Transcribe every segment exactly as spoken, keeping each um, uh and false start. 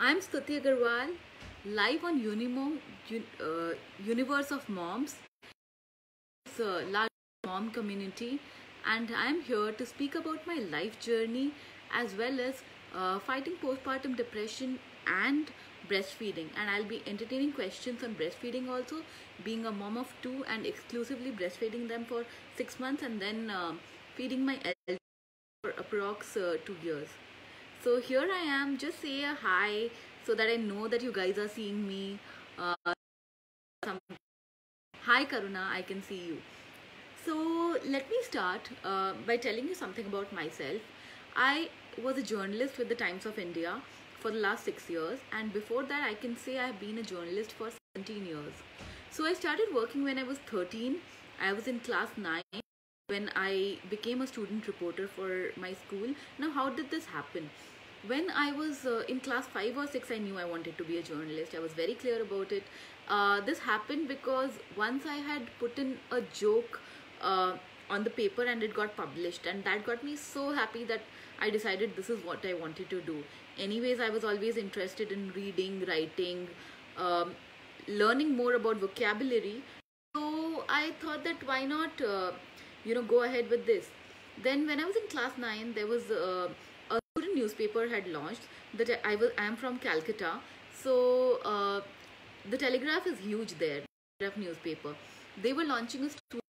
I'm Stuti Agarwal, live on Unimo, Un- uh, Universe of Moms. It's a large mom community, and I'm here to speak about my life journey as well as uh, fighting postpartum depression and breastfeeding. And I'll be entertaining questions on breastfeeding also, being a mom of two and exclusively breastfeeding them for six months and then uh, feeding my elder for approx uh, two years. So here I am, just say a hi so that I know that you guys are seeing me. Uh, some, Hi Karuna, I can see you. So let me start uh, by telling you something about myself. I was a journalist with the Times of India for the last six years, and before that, I can say I have been a journalist for seventeen years. So I started working when I was thirteen. I was in class nine when I became a student reporter for my school. Now, how did this happen? When I was uh, in class five or six, I knew I wanted to be a journalist. I was very clear about it. Uh, this happened because once I had put in a joke uh, on the paper and it got published, and that got me so happy that I decided this is what I wanted to do. Anyways, I was always interested in reading, writing, um, learning more about vocabulary. So I thought that why not, uh, you know, go ahead with this. Then when I was in class nine, there was uh, a student newspaper had launched. That I was I am from Calcutta, so uh, the Telegraph is huge there. Telegraph newspaper. They were launching a student.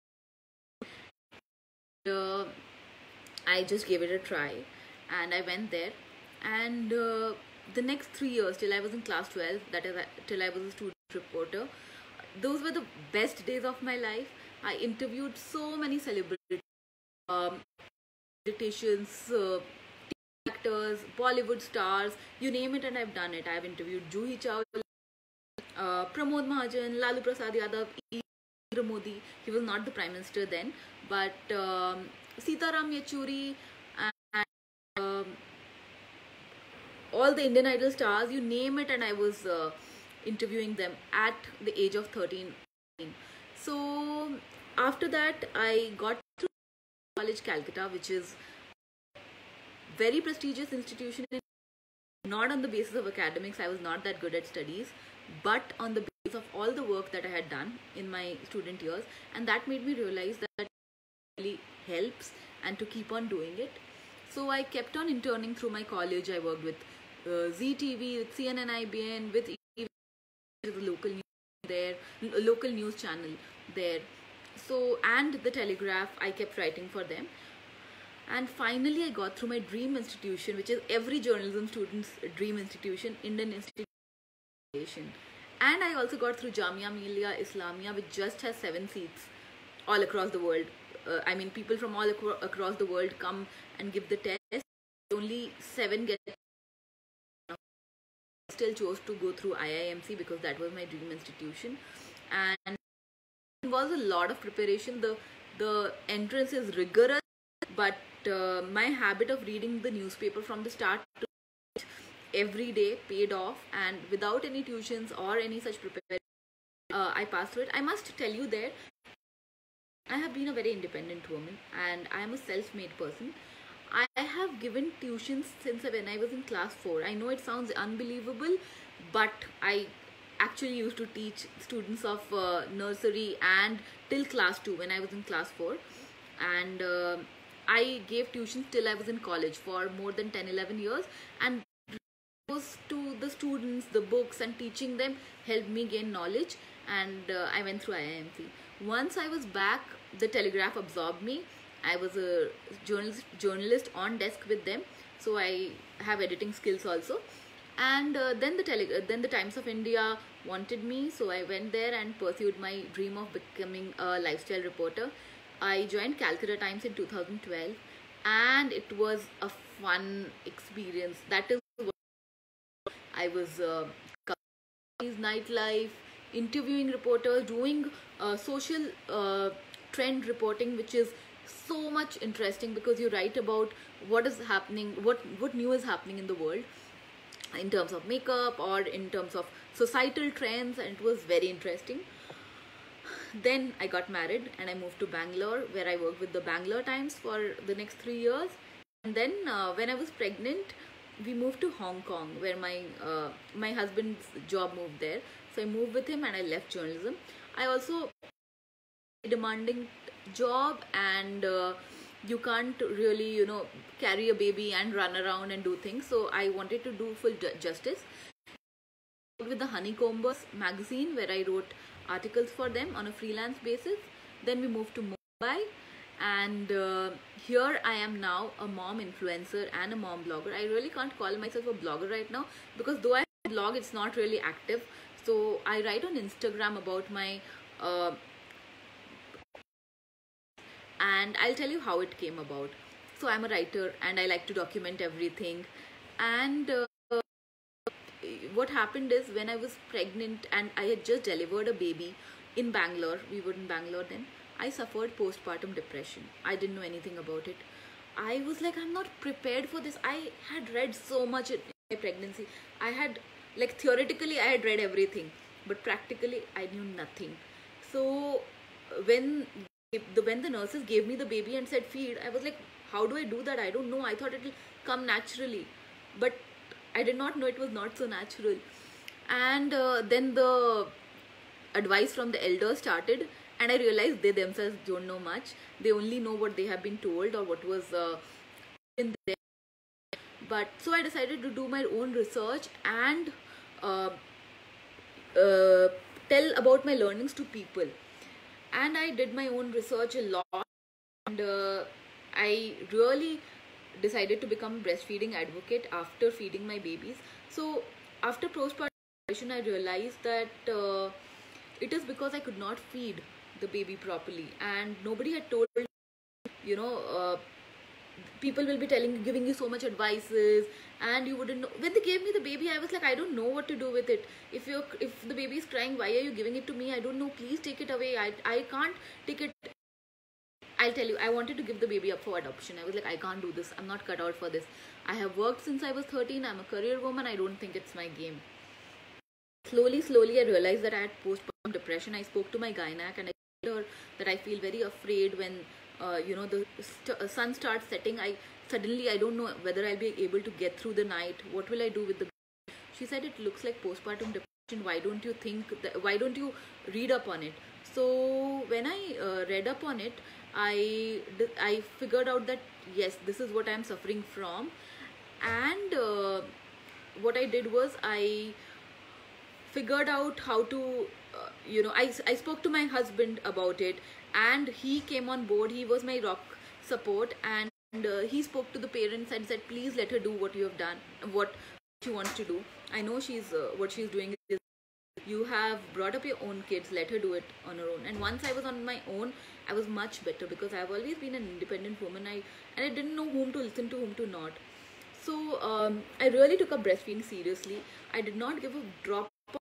Uh, I just gave it a try, and I went there. And uh, the next three years till I was in class twelve, that is uh, till I was a student reporter, those were the best days of my life. I interviewed so many celebrities, um, politicians, uh, actors, Bollywood stars, you name it, and I've done it. I've interviewed Juhi Chawla, uh, Pramod Mahajan, Lalu Prasad Yadav, Narendra Modi. He was not the prime minister then, but um, Sitaram Yechuri, and um, all the Indian Idol stars, you name it, and I was uh, interviewing them at the age of thirteen. So after that, I got through College Calcutta, which is very prestigious institution. Not on the basis of academics, I was not that good at studies, but on the basis of all the work that I had done in my student years, and that made me realize that it really helps and to keep on doing it. So I kept on interning through my college. I worked with uh, Z T V, with C N N I B N, with E T V, the local news there, local news channel there. So and the Telegraph, I kept writing for them. And finally, I got through my dream institution, which is every journalism student's dream institution, Indian Institution. And I also got through Jamia Millia Islamia, which just has seven seats all across the world. Uh, I mean, people from all acro across the world come and give the test. Only seven get. Still chose to go through I I M C because that was my dream institution, and it involves a lot of preparation. The the entrance is rigorous, but uh, my habit of reading the newspaper from the start to every day paid off, and without any tuitions or any such preparation, uh, I passed through it. I must tell you there, I have been a very independent woman and I am a self-made person. I have given tuitions since when I was in class four. I know it sounds unbelievable, but I actually used to teach students of uh, nursery and till class two when I was in class four, and uh, I gave tuitions till I was in college for more than ten eleven years, and those to the students, the books, and teaching them helped me gain knowledge, and uh, I went through I I M C. Once I was back, the Telegraph absorbed me. I was a journalist, journalist on desk with them, so I have editing skills also. And uh, then the tele uh, then the Times of India wanted me, so I went there and pursued my dream of becoming a lifestyle reporter. I joined Calcutta Times in two thousand twelve, and it was a fun experience. That is what I was uh, covering nightlife, interviewing reporters, doing uh, social uh, trend reporting, which is so much interesting because you write about what is happening, what what new is happening in the world in terms of makeup or in terms of societal trends, and it was very interesting. Then I got married and I moved to Bangalore, where I worked with the Bangalore Times for the next three years. And then uh, when I was pregnant, we moved to Hong Kong, where my uh, my husband's job moved there. So I moved with him and I left journalism. I also demanding job, and uh, you can't really, you know, carry a baby and run around and do things. So I wanted to do full ju- justice with the Honeycombers magazine, where I wrote articles for them on a freelance basis. Then we moved to Mumbai, and uh, here I am now, a mom influencer and a mom blogger. I really can't call myself a blogger right now, because though I blog, it's not really active. So I write on Instagram about my uh, and I'll tell you how it came about. So I'm a writer and I like to document everything. And uh, what happened is, when I was pregnant and I had just delivered a baby in Bangalore, we were in Bangalore then, I suffered postpartum depression. I didn't know anything about it. I was like, I'm not prepared for this. I had read so much in my pregnancy. I had, like, theoretically, I had read everything, but practically, I knew nothing. So when the when the nurses gave me the baby and said feed, I was like, how do I do that? I don't know. I thought it will come naturally, but I did not know it was not so natural. And uh, then the advice from the elders started, and I realized they themselves don't know much. They only know what they have been told or what was uh, in there. But so I decided to do my own research and uh, uh, tell about my learnings to people. And I did my own research a lot, and uh, I really decided to become breastfeeding advocate after feeding my babies. So after postpartum depression, I realized that uh, it is because I could not feed the baby properly, and nobody had told, you know, uh, people will be telling, giving you so much advices, and you wouldn't know. When they gave me the baby, I was like, I don't know what to do with it. If you if the baby is crying, why are you giving it to me? I don't know. Please take it away. I I can't take it. I'll tell you, I wanted to give the baby up for adoption. I was like, I can't do this. I'm not cut out for this. I have worked since I was thirteen. I'm a career woman. I don't think it's my game. Slowly, slowly, I realized that I had postpartum depression. I spoke to my gynac and I told her that I feel very afraid when, uh, you know, the st- sun starts setting. I suddenly, I don't know whether I'll be able to get through the night. What will I do with the baby? She said, it looks like postpartum depression. Why don't you think, that, why don't you read up on it? So when I uh, read up on it, I, I figured out that yes, this is what I'm suffering from. And uh, what I did was, I figured out how to, uh, you know, I, I spoke to my husband about it, and he came on board. He was my rock support, and, and uh, he spoke to the parents and said, please let her do what you have done, what she wants to do. I know she's, uh, what she's doing is, you have brought up your own kids, let her do it on her own. And once I was on my own, I was much better, because I've always been an independent woman. I and I didn't know whom to listen to, whom to not. So um, I really took up breastfeeding seriously. I did not give a drop of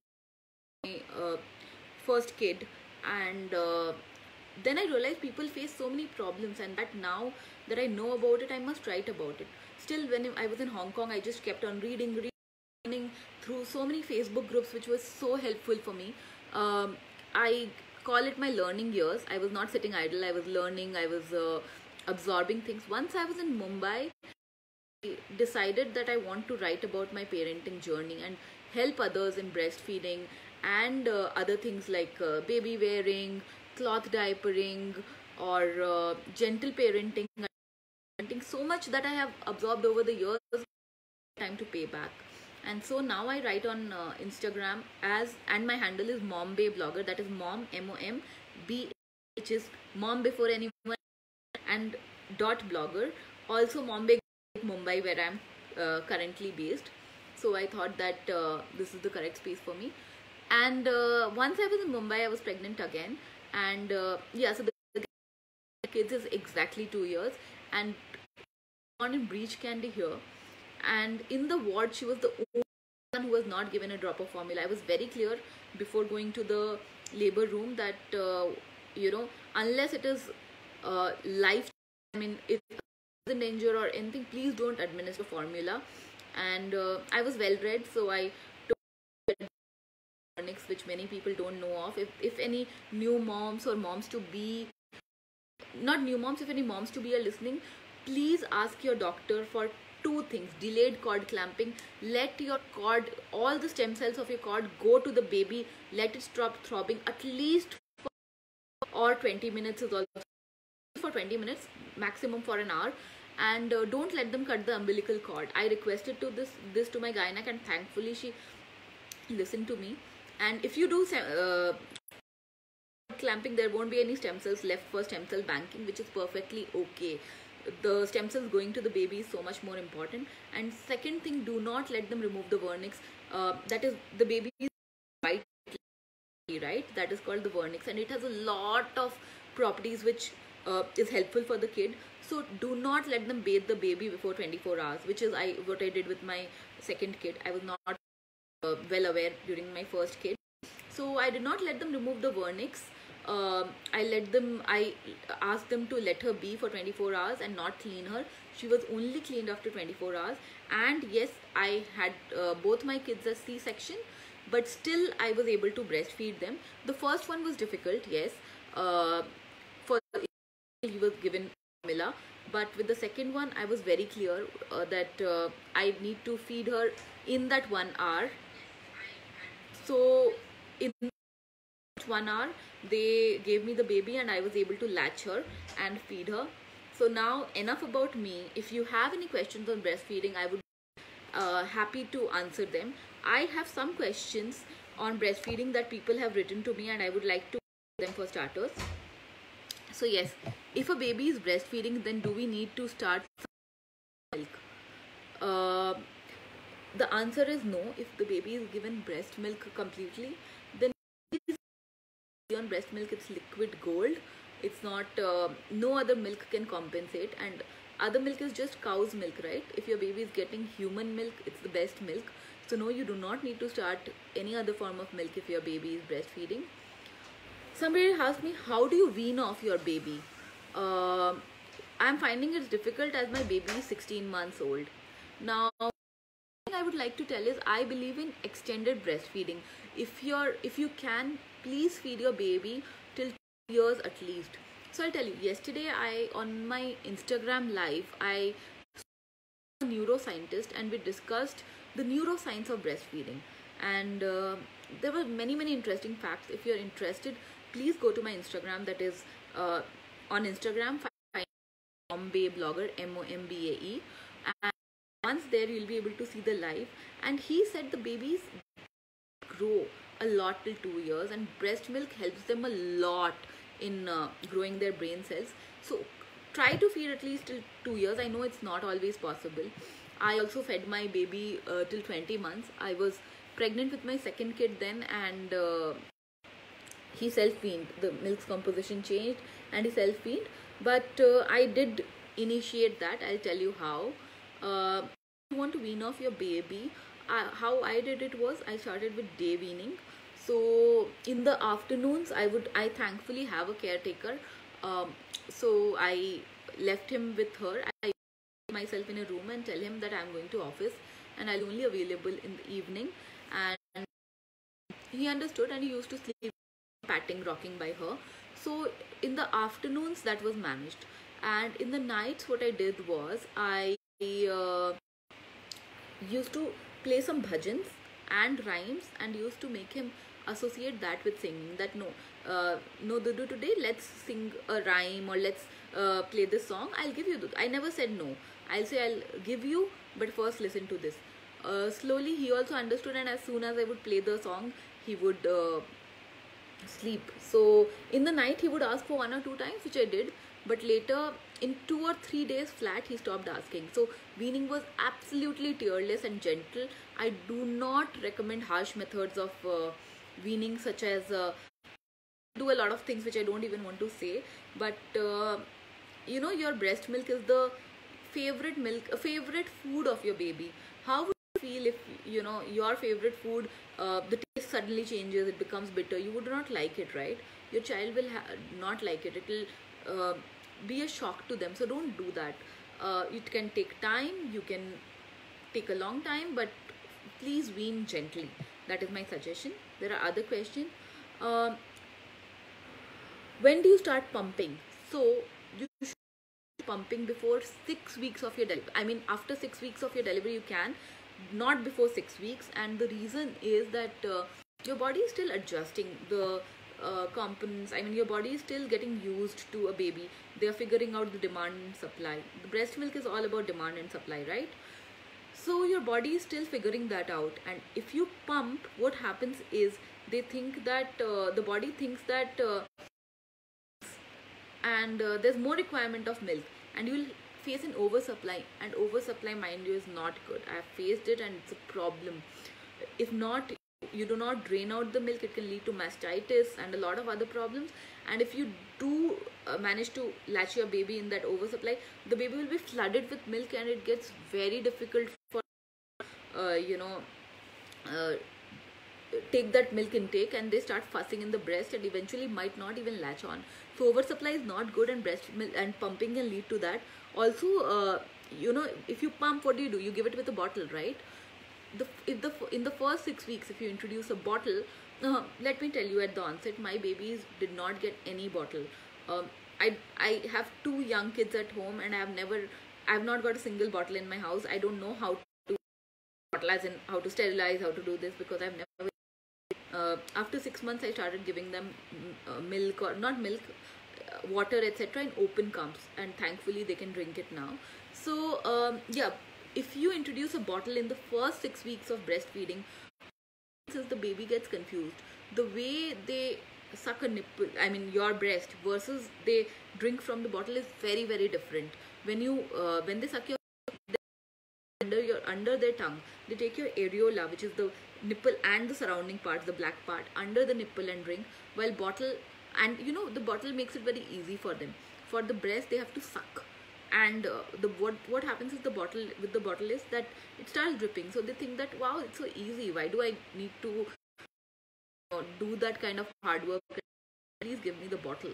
my uh, first kid, and uh, then I realized people face so many problems, and that now that I know about it, I must write about it. Still, when I was in Hong Kong, I just kept on reading, reading through so many Facebook groups, which was so helpful for me. Um, I call it my learning years. I was not sitting idle. I was learning. I was uh, absorbing things. Once I was in Mumbai, I decided that I want to write about my parenting journey and help others in breastfeeding and uh, other things like uh, baby wearing, cloth diapering, or uh, gentle parenting. Parenting so much that I have absorbed over the years. Time to pay back. And so now I write on uh, Instagram as, and my handle is Mombae Blogger. That is mom, M O M B, which is mom before anyone, and dot blogger. Also Mombae Mumbai, where I'm uh, currently based. So I thought that uh, this is the correct space for me. And uh, once I was in Mumbai, I was pregnant again. And uh, yeah, so the, the kids is exactly two years. And born in breech candy here. And in the ward, she was the only one who was not given a drop of formula. I was very clear before going to the labor room that, uh, you know, unless it is uh, life, I mean, it's in danger or anything, please don't administer formula. And uh, I was well read, so I took tonics, which many people don't know of. If, if any new moms or moms to be, not new moms, if any moms to be are listening, please ask your doctor for two things: delayed cord clamping. Let your cord, all the stem cells of your cord, go to the baby. Let it stop throbbing at least for, or twenty minutes is also for twenty minutes, maximum for an hour. And uh, don't let them cut the umbilical cord. I requested to this this to my gynec, and thankfully she listened to me. And if you do uh, clamping, there won't be any stem cells left for stem cell banking, which is perfectly okay. The stem cells going to the baby is so much more important. And second thing, do not let them remove the vernix. Uh, that is, the baby is white, right? That is called the vernix, and it has a lot of properties which uh, is helpful for the kid. So do not let them bathe the baby before twenty-four hours, which is I what I did with my second kid. I was not uh, well aware during my first kid, so I did not let them remove the vernix. Uh, I let them. I asked them to let her be for twenty-four hours and not clean her. She was only cleaned after twenty-four hours. And yes, I had uh, both my kids as C-section, but still I was able to breastfeed them. The first one was difficult, yes. Uh, for he was given formula, but with the second one I was very clear uh, that uh, I need to feed her in that one hour. So in one hour they gave me the baby, and I was able to latch her and feed her. So now enough about me. If you have any questions on breastfeeding, I would be uh, happy to answer them. I have some questions on breastfeeding that people have written to me, and I would like to answer them for starters. So yes, if a baby is breastfeeding, then do we need to start milk? Uh, the answer is no. If the baby is given breast milk completely, then on breast milk, it's liquid gold. It's not, uh, no other milk can compensate, and other milk is just cow's milk, right? If your baby is getting human milk, it's the best milk. So no, you do not need to start any other form of milk if your baby is breastfeeding. Somebody asked me, how do you wean off your baby? Uh, I'm finding it difficult as my baby is sixteen months old. Now, I would like to tell is I believe in extended breastfeeding. If you're, if you can, please feed your baby till two years at least. So I'll tell you, yesterday I, on my Instagram live, I saw a neuroscientist and we discussed the neuroscience of breastfeeding. And uh, there were many, many interesting facts. If you're interested, please go to my Instagram. That is uh, on Instagram, find Mombae Blogger, M O M B A E. And once there, you'll be able to see the live. And he said the babies grow a lot till two years, and breast milk helps them a lot in uh, growing their brain cells. So try to feed at least till two years. I know it's not always possible. I also fed my baby uh, till twenty months. I was pregnant with my second kid then, and uh, he self-weaned. The milk's composition changed and he self-weaned. But uh, I did initiate that. I'll tell you how. Uh, if you want to wean off your baby, uh, how I did it was I started with day weaning. So in the afternoons, I would I thankfully have a caretaker. Um, so I left him with her. I put myself in a room and tell him that I'm going to office and I'll only available in the evening. And he understood, and he used to sleep patting, rocking by her. So in the afternoons, that was managed. And in the nights, what I did was I uh, used to play some bhajans and rhymes, and used to make him associate that with singing. That no, uh, no Dudu, today let's sing a rhyme, or let's uh, play this song. I'll give you Dudu. I never said no. I'll say I'll give you, but first listen to this. Uh, slowly he also understood, and as soon as I would play the song, he would uh, sleep. So in the night he would ask for one or two times, which I did, but later in two or three days flat he stopped asking. So weaning was absolutely tearless and gentle. I do not recommend harsh methods of uh, weaning, such as uh, do a lot of things which I don't even want to say, but uh, you know, your breast milk is the favorite milk, a favorite food of your baby. How would you feel if, you know, your favorite food, uh, the taste suddenly changes, it becomes bitter? You would not like it, right? Your child will not like it. It will uh, be a shock to them. So don't do that. Uh, it can take time, you can take a long time, but please wean gently. That is my suggestion. There are other questions. Uh, when do you start pumping? So you should pumping before six weeks of your delivery. I mean, after six weeks of your delivery, you can, not before six weeks. And the reason is that uh, your body is still adjusting the uh, components. I mean, your body is still getting used to a baby. They are figuring out the demand and supply. The breast milk is all about demand and supply, right? So your body is still figuring that out. And if you pump, what happens is they think that uh, the body thinks that uh, and uh, there's more requirement of milk, and you will face an oversupply. And oversupply, mind you, is not good. I have faced it, and it's a problem. If not, you do not drain out the milk, it can lead to mastitis and a lot of other problems. And if you do uh, manage to latch your baby in that oversupply, the baby will be flooded with milk, and it gets very difficult for uh, you know uh, take that milk intake, and they start fussing in the breast and eventually might not even latch on. So oversupply is not good, and breast milk and pumping can lead to that. Also, uh, you know, if you pump, what do you do? You give it with a bottle, right? The if the in the first six weeks, if you introduce a bottle, uh, let me tell you, at the onset, my babies did not get any bottle. Um, I I have two young kids at home, and I have never, I have not got a single bottle in my house. I don't know how to bottle, as in how to sterilize, how to do this, because I've never. Uh, after six months, I started giving them uh, milk, or not milk, uh, water, et cetera in open cups, and thankfully they can drink it now. So um, yeah, if you introduce a bottle in the first six weeks of breastfeeding, the baby gets confused. The way they suck a nipple, I mean your breast, versus they drink from the bottle is very very different. When you uh, when they suck your under your under their tongue, they take your areola, which is the nipple and the surrounding parts, the black part, under the nipple and drink. While bottle, and you know, the bottle makes it very easy for them. For the breast, they have to suck, and uh, the what what happens is the bottle with the bottle is that it starts dripping. So they think that, wow, it's so easy. Why do I need to you know, do that kind of hard work? Please give me the bottle.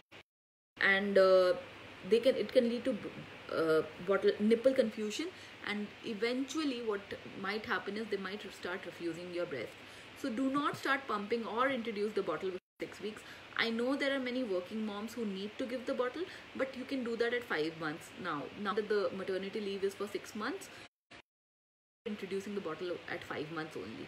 And uh, they can it can lead to uh, bottle nipple confusion, and eventually what might happen is they might start refusing your breast. So do not start pumping or introduce the bottle within six weeks. I know there are many working moms who need to give the bottle, but you can do that at five months now. Now that the maternity leave is for six months, introducing the bottle at five months only.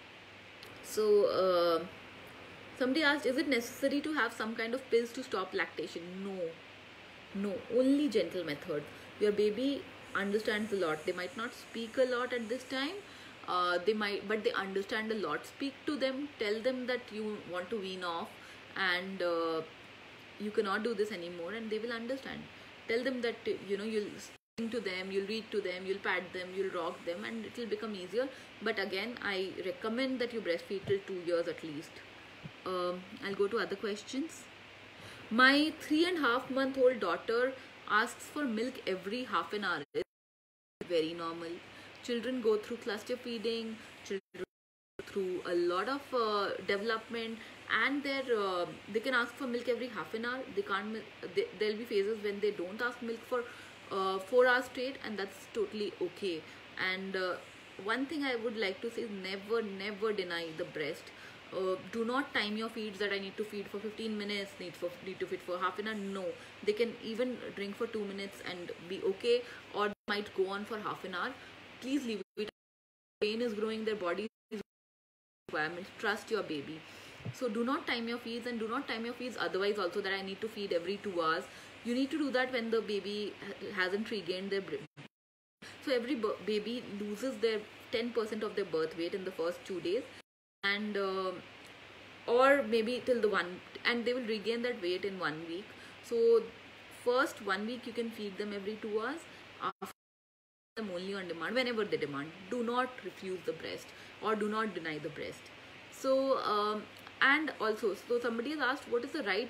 So uh, somebody asked, is it necessary to have some kind of pills to stop lactation? No, no, only gentle method. Your baby understands a lot. They might not speak a lot at this time. Uh, they might, but they understand a lot. Speak to them. Tell them that you want to wean off, and uh, you cannot do this anymore, and they will understand. Tell them that you know you'll sing to them, you'll read to them, you'll pat them, you'll rock them, and it will become easier. But again, I recommend that you breastfeed till two years at least. Um, I'll go to other questions. My three and a half month old daughter asks for milk every half an hour. It's very normal. Children go through cluster feeding, children go through a lot of uh, development, and they're, uh, they can ask for milk every half an hour. They can't. They, there'll be phases when they don't ask milk for uh, four hours straight, and that's totally okay. And uh, one thing I would like to say is never, never deny the breast. Uh, do not time your feeds that I need to feed for fifteen minutes, need for need to feed for half an hour. No, they can even drink for two minutes and be okay, or they might go on for half an hour. Please leave it. Pain is growing, their body is requirements. Trust your baby. So do not time your feeds, and do not time your feeds otherwise also, that I need to feed every two hours. You need to do that when the baby hasn't regained their breath. So every baby loses their ten percent of their birth weight in the first two days, and uh, or maybe till the one, and they will regain that weight in one week. So first one week you can feed them every two hours. After them only on demand, whenever they demand. Do not refuse the breast, or do not deny the breast. So um, and also, so somebody has asked, what is the right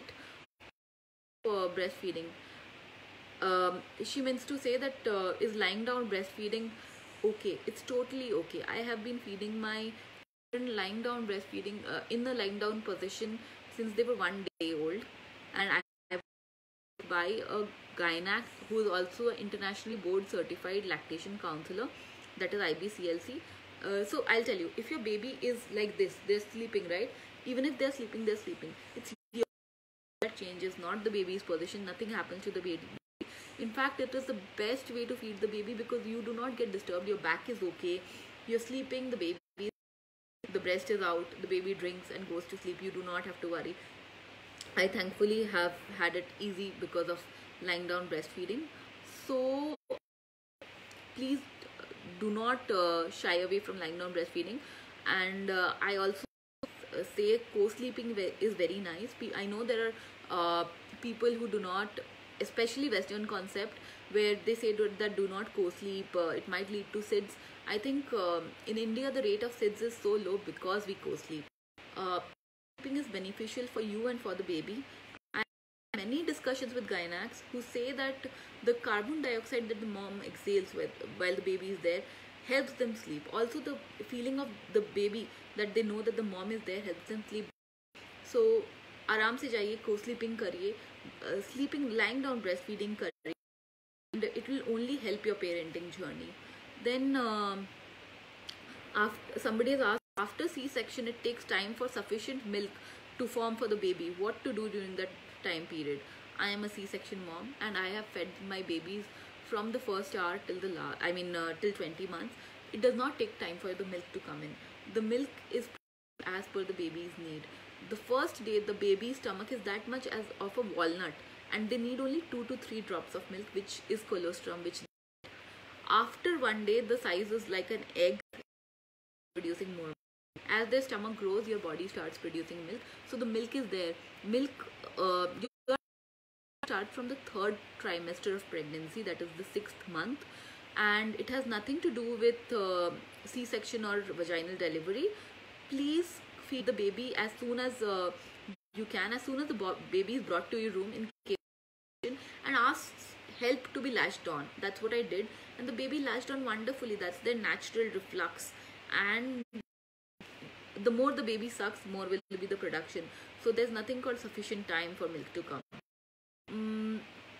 uh, breastfeeding? Um, she means to say that uh, is lying down breastfeeding okay? It's totally okay. I have been feeding my children lying down breastfeeding uh, in the lying down position since they were one day old, and I by a gynac who is also an internationally board certified lactation counselor, that is I B C L C. Uh, so I'll tell you, if your baby is like this, they're sleeping, right? Even if they're sleeping, they're sleeping. It's your that changes, not the baby's position. Nothing happens to the baby. In fact, it is the best way to feed the baby because you do not get disturbed. Your back is okay, you're sleeping, the baby, the breast is out, the baby drinks and goes to sleep. You do not have to worry. I thankfully have had it easy because of lying down breastfeeding. So please do not uh, shy away from lying down breastfeeding. And uh, I also uh, say co-sleeping is very nice. I know there are uh, people who do not, especially Western concept, where they say that do not co-sleep, uh, it might lead to S I D S. I think um, in India the rate of S I D S is so low because we co-sleep. Uh, sleeping is beneficial for you and for the baby. I have many discussions with gynacs who say that the carbon dioxide that the mom exhales with, while the baby is there helps them sleep. Also the feeling of the baby that they know that the mom is there helps them sleep. So आराम से जाइए, co-sleeping करिए, uh, sleeping, lying down breastfeeding करिए, and it will only help your parenting journey. Then um, after somebody has asked, after C-section it takes time for sufficient milk to form for the baby. What to do during that time period? I am a C-section mom and I have fed my babies from the first hour till the last, I mean uh, till twenty months. It does not take time for the milk to come in. The milk is as per the baby's need. The first day the baby's stomach is that much as of a walnut and they need only two to three drops of milk, which is colostrum, which after one day the size is like an egg, producing more. As their stomach grows, your body starts producing milk. So the milk is there. Milk uh, you start from the third trimester of pregnancy, that is the sixth month, and it has nothing to do with uh, C-section or vaginal delivery. Please feed the baby as soon as uh, you can, as soon as the baby is brought to your room in case, and ask help to be latched on. That's what I did, and the baby latched on wonderfully. That's their natural reflux, and the more the baby sucks, more will be the production. So there's nothing called sufficient time for milk to come. Mm,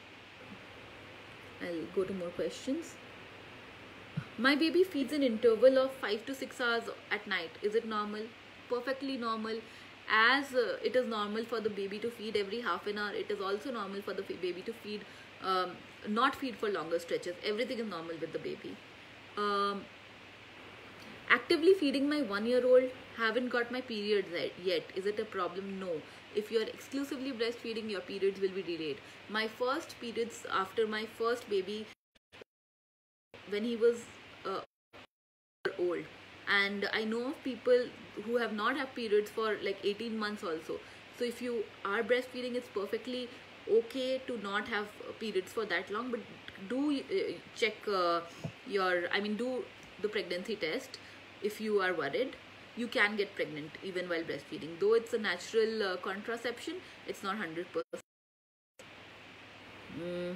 I'll go to more questions. My baby feeds an interval of five to six hours at night. Is it normal? Perfectly normal. As uh, it is normal for the baby to feed every half an hour, it is also normal for the baby to feed, um, not feed for longer stretches. Everything is normal with the baby. Um, actively feeding my one-year-old, haven't got my periods yet. Is it a problem? No. If you are exclusively breastfeeding, your periods will be delayed. My first periods after my first baby, when he was uh, old, and I know of people who have not had periods for like eighteen months also. So if you are breastfeeding, it's perfectly okay to not have periods for that long, but do uh, check uh, your, I mean do the pregnancy test. If you are worried, you can get pregnant even while breastfeeding. Though it's a natural uh, contraception, it's not one hundred percent. Mm.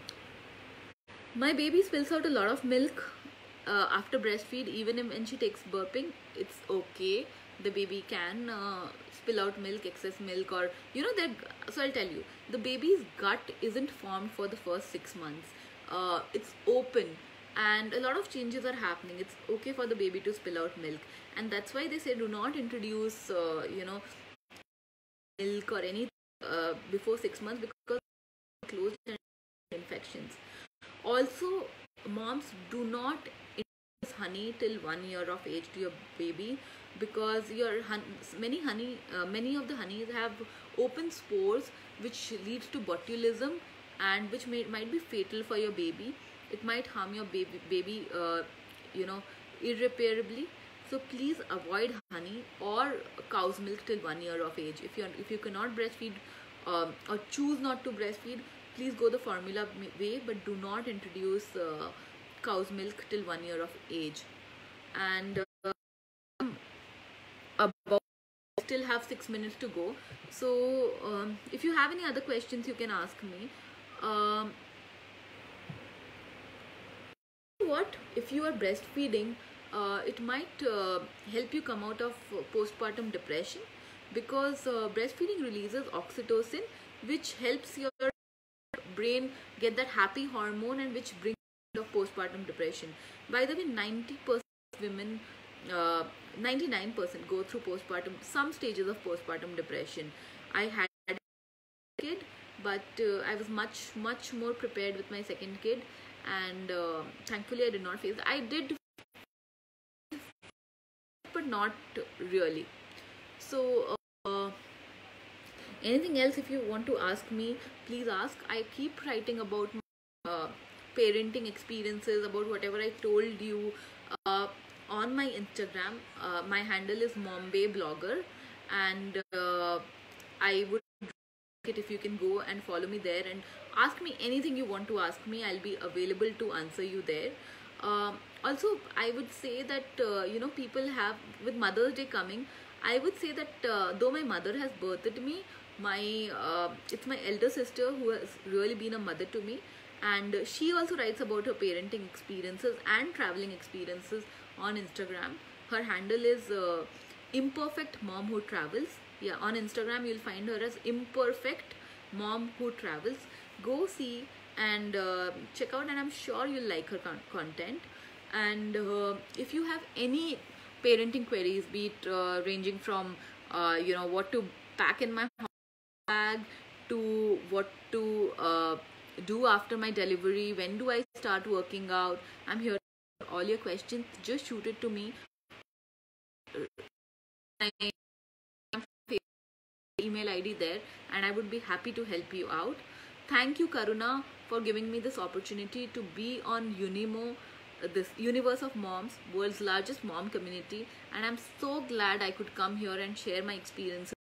My baby spills out a lot of milk uh, after breastfeed. Even if, when she takes burping, it's okay. The baby can uh, spill out milk, excess milk, or you know that. So I'll tell you, the baby's gut isn't formed for the first six months. Uh, it's open, and a lot of changes are happening. It's okay for the baby to spill out milk, and that's why they say do not introduce uh, you know milk or anything uh, before six months because closed infections. Also, moms, do not introduce honey till one year of age to your baby because your hun many honey, uh, many of the honeys have open spores, which leads to botulism and which may, might be fatal for your baby. It might harm your baby, baby, uh, you know, irreparably. So please avoid honey or cow's milk till one year of age. If you if you cannot breastfeed um, or choose not to breastfeed, please go the formula way, but do not introduce uh, cow's milk till one year of age. And uh, about still have six minutes to go. So um, if you have any other questions, you can ask me. Um, what if you are breastfeeding? Uh, it might uh, help you come out of uh, postpartum depression because uh, breastfeeding releases oxytocin, which helps your brain get that happy hormone and which brings of postpartum depression. By the way, ninety percent women, uh, ninety-nine percent go through postpartum, some stages of postpartum depression. I had a kid, but uh, I was much much more prepared with my second kid, and uh, thankfully I did not face. I did, but not really. So uh, anything else if you want to ask me, please ask. I keep writing about my uh, parenting experiences, about whatever I told you uh, on my Instagram. Uh, my handle is Mombay Blogger, and uh, I would like it if you can go and follow me there and ask me anything you want to ask me. I'll be available to answer you there. Um, also, I would say that uh, you know, people have, with Mother's Day coming, I would say that uh, though my mother has birthed me, my uh, it's my elder sister who has really been a mother to me, and she also writes about her parenting experiences and traveling experiences on Instagram. Her handle is uh, Imperfect Mom Who Travels. Yeah, on Instagram you'll find her as Imperfect Mom Who Travels. Go see and uh, check out, and I'm sure you'll like her con- content. And uh, if you have any parenting queries, be it uh, ranging from uh, you know, what to pack in my bag, to what to uh, do after my delivery, when do I start working out, I'm here for all your questions. Just shoot it to me. My email I D there, and I would be happy to help you out. Thank you, Karuna, for giving me this opportunity to be on Unimo, uh, this Universe of Moms, world's largest mom community, and I'm so glad I could come here and share my experiences